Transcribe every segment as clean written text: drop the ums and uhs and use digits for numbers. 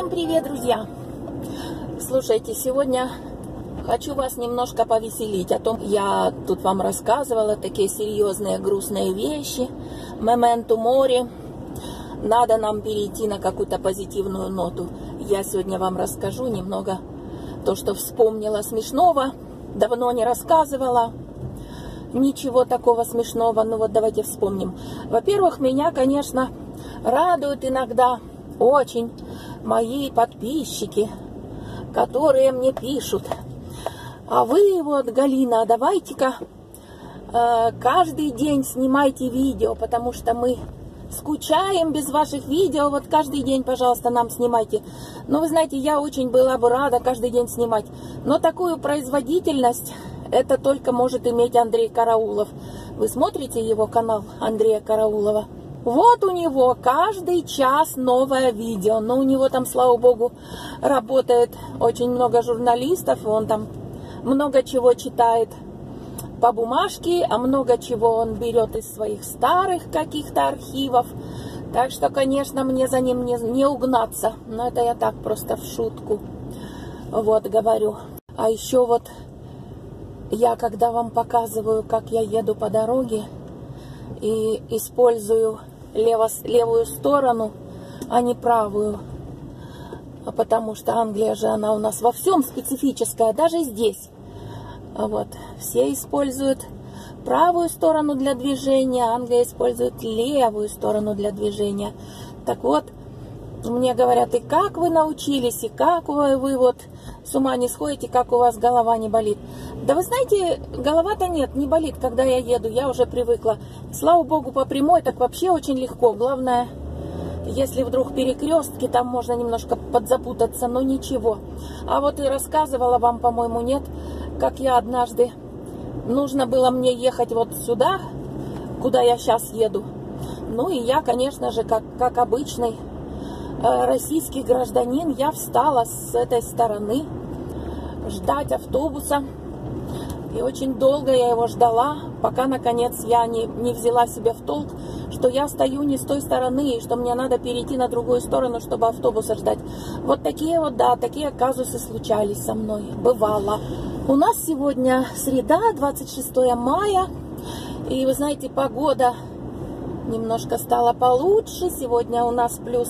Всем привет, друзья! Слушайте, сегодня хочу вас немножко повеселить. О том, я тут вам рассказывала такие серьезные, грустные вещи. Memento mori. Надо нам перейти на какую-то позитивную ноту. Я сегодня вам расскажу немного то, что вспомнила смешного. Давно не рассказывала. Ничего такого смешного. Ну вот давайте вспомним. Во-первых, меня, конечно, радуют иногда очень мои подписчики, которые мне пишут: а вы вот, Галина, давайте-ка каждый день снимайте видео, потому что мы скучаем без ваших видео, вот каждый день, пожалуйста, нам снимайте. Но вы знаете, я очень была бы рада каждый день снимать, но такую производительность это только может иметь Андрей Караулов. Вы смотрите его канал Андрея Караулова? Вот у него каждый час новое видео, но у него там, слава богу, работает очень много журналистов, он там много чего читает по бумажке, а много чего он берет из своих старых каких-то архивов. Так что, конечно, мне за ним не угнаться, но это я так просто в шутку вот говорю. А еще вот я, когда вам показываю, как я еду по дороге и использую левую сторону, а не правую, потому что Англия же, она у нас во всем специфическая, даже здесь. Вот, все используют правую сторону для движения, Англия использует левую сторону для движения. Так вот, мне говорят: и как вы научились, и как вы вот с ума не сходите, как у вас голова не болит? Да вы знаете, голова-то нет, не болит, когда я еду, я уже привыкла. Слава богу, по прямой так вообще очень легко. Главное, если вдруг перекрестки, там можно немножко подзапутаться, но ничего. А вот и рассказывала вам, по-моему, нет, как я однажды, нужно было мне ехать вот сюда, куда я сейчас еду. Ну и я, конечно же, как обычный российский гражданин, я встала с этой стороны ждать автобуса. И очень долго я его ждала, пока, наконец, я не взяла себя в толк, что я стою не с той стороны, и что мне надо перейти на другую сторону, чтобы автобуса ждать. Вот такие вот, да, такие казусы случались со мной. Бывало. У нас сегодня среда, 26 мая, и, вы знаете, погода немножко стала получше. Сегодня у нас плюс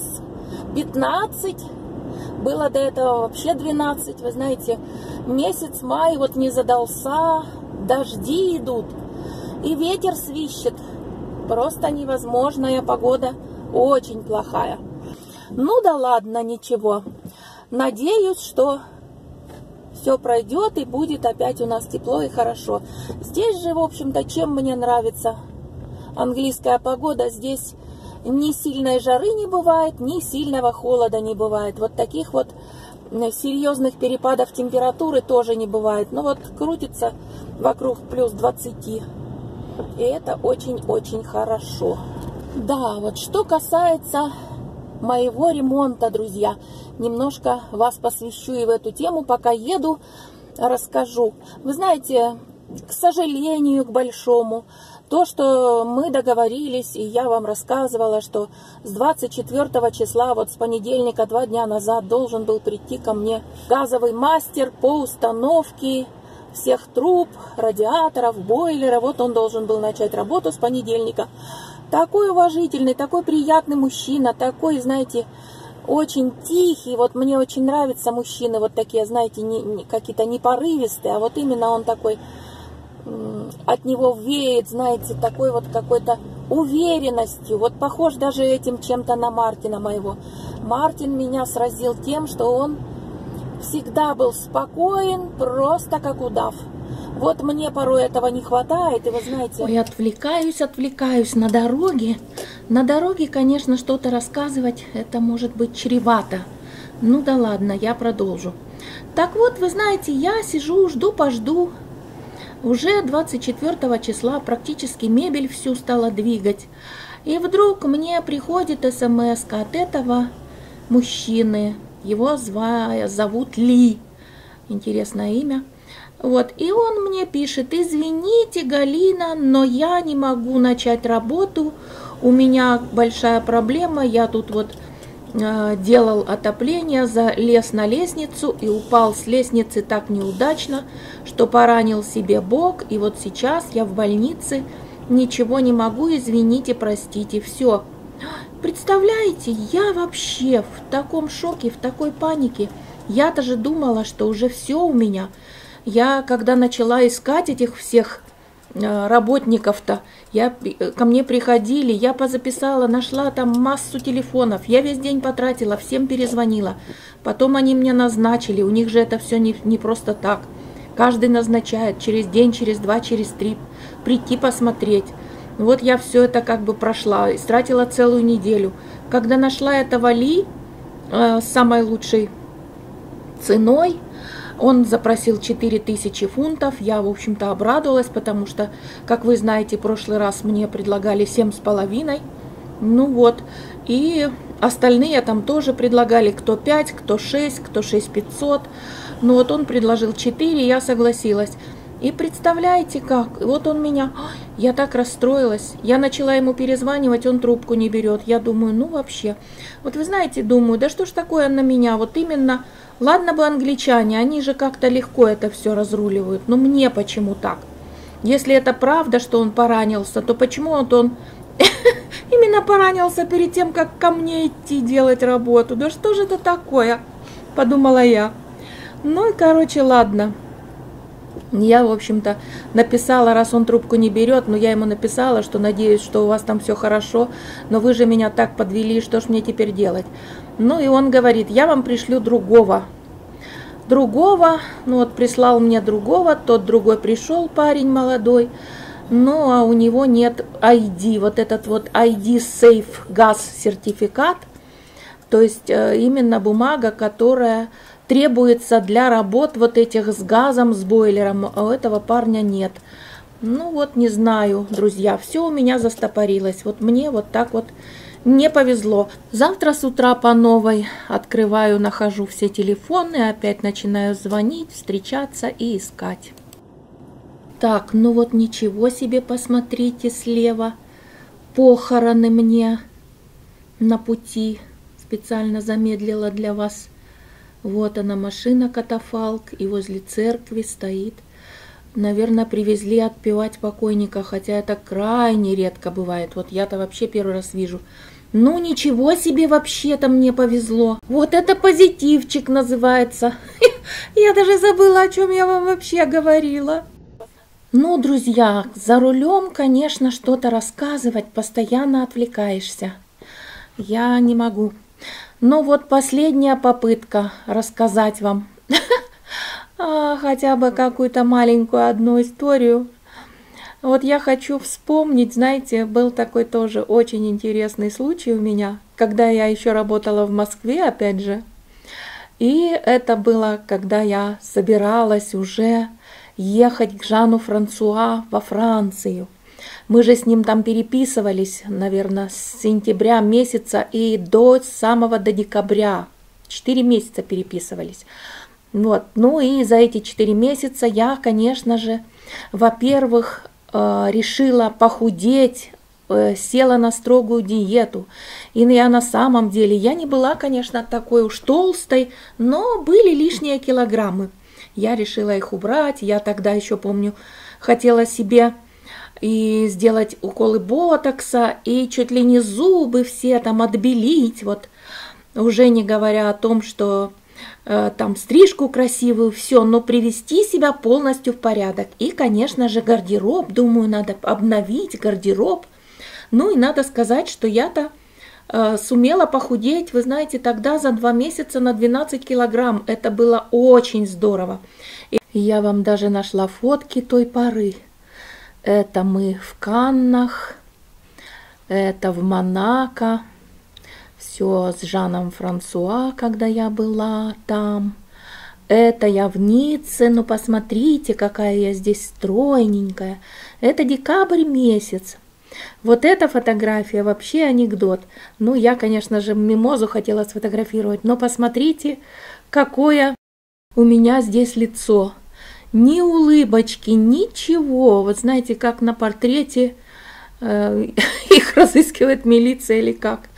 15. Было до этого вообще 12, вы знаете, месяц май вот не задался, дожди идут, и ветер свищет, просто невозможная погода, очень плохая. Ну да ладно, ничего, надеюсь, что все пройдет и будет опять у нас тепло и хорошо. Здесь же, в общем-то, чем мне нравится английская погода, здесь ни сильной жары не бывает, ни сильного холода не бывает. Вот таких вот серьезных перепадов температуры тоже не бывает. Но вот крутится вокруг плюс 20. И это очень-очень хорошо. Да, вот что касается моего ремонта, друзья, немножко вас посвящу и в эту тему, пока еду, расскажу. Вы знаете, к сожалению, к большому, то, что мы договорились, и я вам рассказывала, что с 24 числа, вот с понедельника, 2 дня назад, должен был прийти ко мне газовый мастер по установке всех труб, радиаторов, бойлера. Вот он должен был начать работу с понедельника. Такой уважительный, такой приятный мужчина, такой, знаете, очень тихий. Вот мне очень нравятся мужчины вот такие, знаете, какие-то не порывистые, а вот именно он такой... От него веет, знаете, такой вот какой-то уверенностью. Вот похож даже этим чем-то на Мартина моего. Мартин меня сразил тем, что он всегда был спокоен, просто как удав. Вот мне порой этого не хватает, и вы знаете... Ой, отвлекаюсь на дороге. На дороге, конечно, что-то рассказывать, это может быть чревато. Ну да ладно, я продолжу. Так вот, вы знаете, я сижу, жду-пожду. Уже 24 числа практически мебель всю стала двигать. И вдруг мне приходит смс от этого мужчины. Его зовут Ли. Интересное имя. Вот. И он мне пишет: извините, Галина, но я не могу начать работу. У меня большая проблема. Я тут вот делал отопление, залез на лестницу и упал с лестницы так неудачно, что поранил себе бок. И вот сейчас я в больнице, ничего не могу, извините, простите, все. Представляете, я вообще в таком шоке, в такой панике. Я даже думала, что уже все у меня. Я, когда начала искать этих всех работников-то, ко мне приходили, я позаписала, нашла там массу телефонов, я весь день потратила, всем перезвонила. Потом они мне назначили, у них же это все не просто так. Каждый назначает через день, через два, через три прийти посмотреть. Вот я все это как бы прошла, истратила целую неделю. Когда нашла этого Ли с самой лучшей ценой, он запросил 4000 фунтов. Я, в общем-то, обрадовалась, потому что, как вы знаете, в прошлый раз мне предлагали 7,5. Ну вот, и остальные там тоже предлагали кто 5, кто 6, кто 6500. Ну вот он предложил 4, я согласилась. И представляете как, вот он меня, я так расстроилась, я начала ему перезванивать, он трубку не берет. Я думаю, ну вообще, вот вы знаете, думаю, да что ж такое на меня, вот именно, ладно бы англичане, они же как-то легко это все разруливают, но мне почему так? Если это правда, что он поранился, то почему вот он именно поранился перед тем, как ко мне идти делать работу? Да что же это такое, подумала я. Ну и короче, ладно. Я, в общем-то, написала, раз он трубку не берет, но я ему написала, что надеюсь, что у вас там все хорошо, но вы же меня так подвели, что ж мне теперь делать? Ну и он говорит, я вам пришлю другого. Ну вот прислал мне другого, тот другой пришел, парень молодой, ну а у него нет ID, вот этот вот ID Safe Gas сертификат, то есть именно бумага, которая требуется для работ вот этих с газом, с бойлером, а у этого парня нет. Ну вот, не знаю, друзья, все у меня застопорилось. Вот мне вот так вот не повезло. Завтра с утра по новой открываю, нахожу все телефоны, опять начинаю звонить, встречаться и искать. Так, ну вот ничего себе, посмотрите слева. Похороны мне на пути. Специально замедлила для вас. Вот она, машина-катафалк, и возле церкви стоит. Наверное, привезли отпевать покойника, хотя это крайне редко бывает. Вот я-то вообще первый раз вижу. Ну, ничего себе, вообще-то мне повезло. Вот это позитивчик называется. Я даже забыла, о чем я вам вообще говорила. Ну, друзья, за рулем, конечно, что-то рассказывать, постоянно отвлекаешься. Я не могу. Ну вот последняя попытка рассказать вам хотя бы какую-то маленькую одну историю. Вот я хочу вспомнить, знаете, был такой тоже очень интересный случай у меня, когда я еще работала в Москве, опять же. И это было, когда я собиралась уже ехать к Жану Франсуа во Францию. Мы же с ним там переписывались, наверное, с сентября месяца и до декабря. 4 месяца переписывались. Вот. Ну и за эти 4 месяца я, конечно же, во-первых, решила похудеть, села на строгую диету. И я на самом деле, я не была, конечно, такой уж толстой, но были лишние килограммы. Я решила их убрать. Я тогда еще помню, хотела себе и сделать уколы ботокса, и чуть ли не зубы все там отбелить, вот, уже не говоря о том, что там стрижку красивую, все, но привести себя полностью в порядок. И, конечно же, гардероб, думаю, надо обновить гардероб. Ну и надо сказать, что я-то сумела похудеть, вы знаете, тогда за 2 месяца на 12 килограмм. Это было очень здорово. И я вам даже нашла фотки той поры. Это мы в Каннах, это в Монако, все с Жаном Франсуа, когда я была там. Это я в Ницце, ну посмотрите, какая я здесь стройненькая. Это декабрь месяц. Вот эта фотография вообще анекдот. Ну, я, конечно же, мимозу хотела сфотографировать, но посмотрите, какое у меня здесь лицо. Ни улыбочки, ничего. Вот знаете, как на портрете их разыскивает милиция или как. В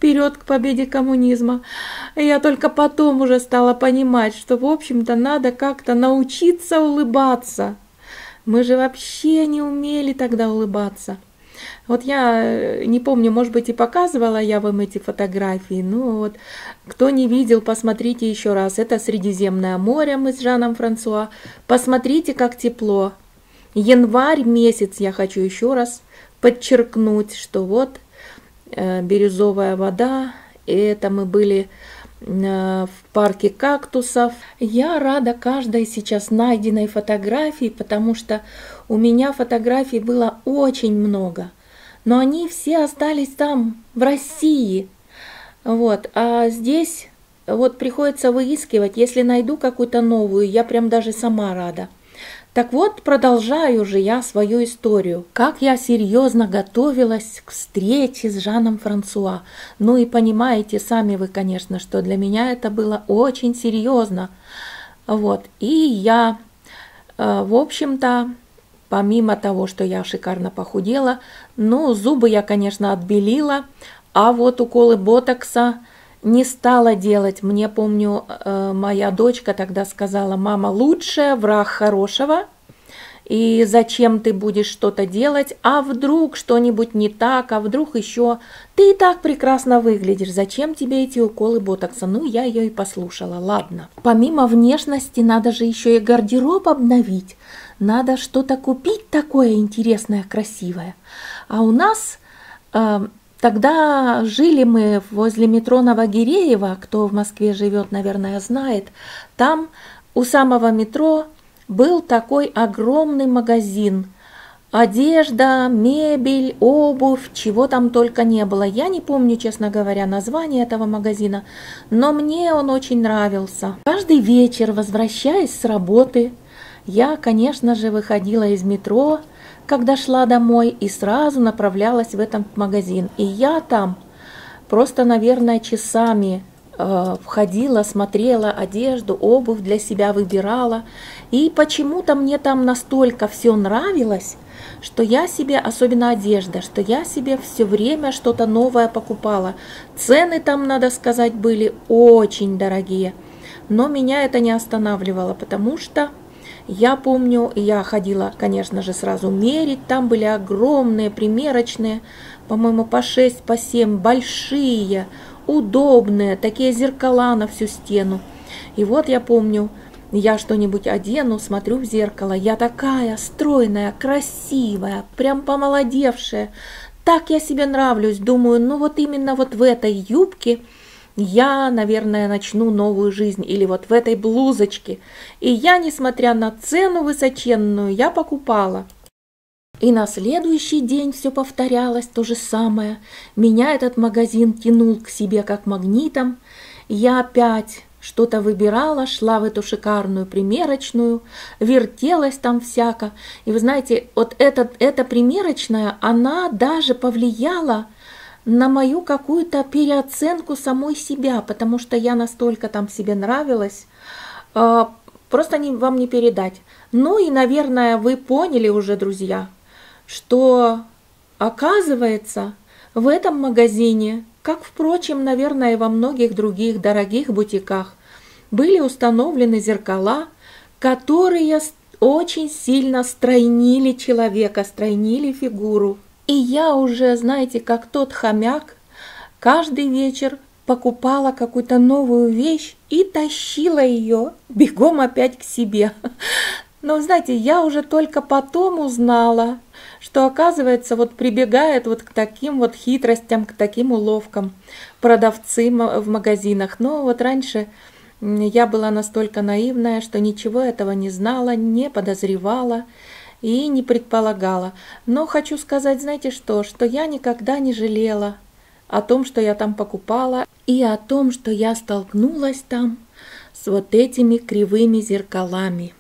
вперед к победе коммунизма. Я только потом уже стала понимать, что, в общем-то, надо как-то научиться улыбаться. Мы же вообще не умели тогда улыбаться. Вот я не помню, может быть, и показывала я вам эти фотографии. Ну вот, кто не видел, посмотрите еще раз. Это Средиземное море, мы с Жаном Франсуа. Посмотрите, как тепло. Январь месяц, я хочу еще раз подчеркнуть, что вот бирюзовая вода. Это мы были в парке кактусов. Я рада каждой сейчас найденной фотографии, потому что у меня фотографий было очень много. Но они все остались там, в России. Вот. А здесь вот приходится выискивать. Если найду какую-то новую, я прям даже сама рада. Так вот, продолжаю же я свою историю. Как я серьезно готовилась к встрече с Жаном Франсуа. Ну и понимаете сами вы, конечно, что для меня это было очень серьезно. Вот. И я, в общем-то, помимо того, что я шикарно похудела, ну, зубы я, конечно, отбелила, а вот уколы ботокса не стала делать. Мне, помню, моя дочка тогда сказала: мама, лучшая враг хорошего, и зачем ты будешь что-то делать, а вдруг что-нибудь не так, а вдруг еще ты и так прекрасно выглядишь, зачем тебе эти уколы ботокса? Ну, я ее и послушала, ладно. Помимо внешности надо же еще и гардероб обновить, надо что-то купить такое интересное, красивое. А у нас тогда жили мы возле метро Новогиреево, кто в Москве живет, наверное, знает. Там у самого метро был такой огромный магазин. Одежда, мебель, обувь, чего там только не было. Я не помню, честно говоря, название этого магазина, но мне он очень нравился. Каждый вечер, возвращаясь с работы, я, конечно же, выходила из метро, когда шла домой, и сразу направлялась в этот магазин. И я там просто, наверное, часами входила, смотрела одежду, обувь для себя выбирала. И почему-то мне там настолько все нравилось, что я себе, особенно одежда, что я себе все время что-то новое покупала. Цены там, надо сказать, были очень дорогие. Но меня это не останавливало, потому что я помню, я ходила, конечно же, сразу мерить. Там были огромные примерочные, по-моему, по 6, по 7, большие, удобные, такие зеркала на всю стену. И вот я помню, я что-нибудь одену, смотрю в зеркало, я такая стройная, красивая, прям помолодевшая. Так я себе нравлюсь, думаю, ну вот именно вот в этой юбке я, наверное, начну новую жизнь, или вот в этой блузочке. И я, несмотря на цену высоченную, я покупала. И на следующий день все повторялось, то же самое. Меня этот магазин тянул к себе как магнитом. Я опять что-то выбирала, шла в эту шикарную примерочную, вертелась там всяко. И вы знаете, вот эта примерочная, она даже повлияла на мою какую-то переоценку самой себя, потому что я настолько там себе нравилась, просто вам не передать. Ну и, наверное, вы поняли уже, друзья, что, оказывается, в этом магазине, как, впрочем, наверное, и во многих других дорогих бутиках, были установлены зеркала, которые очень сильно стройнили человека, стройнили фигуру. И я уже, знаете, как тот хомяк, каждый вечер покупала какую-то новую вещь и тащила ее бегом опять к себе. Но, знаете, я уже только потом узнала, что, оказывается, вот прибегают вот к таким вот хитростям, к таким уловкам продавцы в магазинах. Но вот раньше я была настолько наивная, что ничего этого не знала, не подозревала и не предполагала. Но хочу сказать, знаете что я никогда не жалела о том, что я там покупала, и о том, что я столкнулась там с вот этими кривыми зеркалами.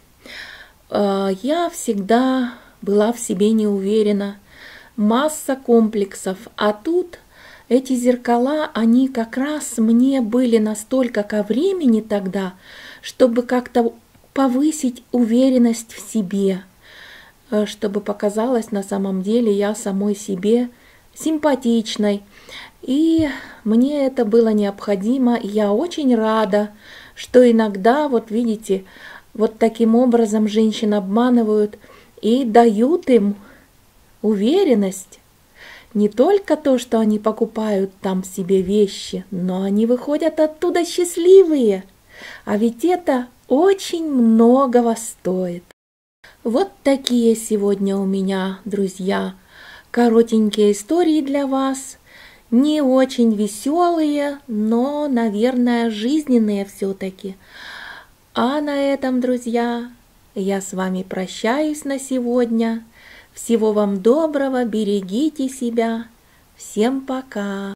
Я всегда была в себе не уверена, масса комплексов, а тут эти зеркала, они как раз мне были настолько ко времени тогда, чтобы как-то повысить уверенность в себе, чтобы показалось на самом деле я самой себе симпатичной. И мне это было необходимо, и я очень рада, что иногда, вот видите, вот таким образом женщин обманывают и дают им уверенность. Не только то, что они покупают там себе вещи, но они выходят оттуда счастливые. А ведь это очень многого стоит. Вот такие сегодня у меня, друзья, коротенькие истории для вас. Не очень веселые, но, наверное, жизненные все-таки. А на этом, друзья, я с вами прощаюсь на сегодня. Всего вам доброго, берегите себя. Всем пока!